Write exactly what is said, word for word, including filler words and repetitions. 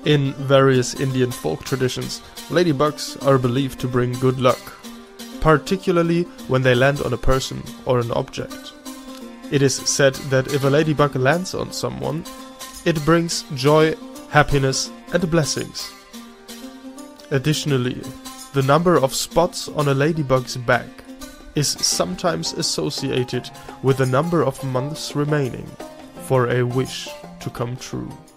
In various Indian folk traditions, ladybugs are believed to bring good luck, particularly when they land on a person or an object. It is said that if a ladybug lands on someone, it brings joy, happiness, and blessings. Additionally, the number of spots on a ladybug's back is sometimes associated with the number of months remaining for a wish to come true.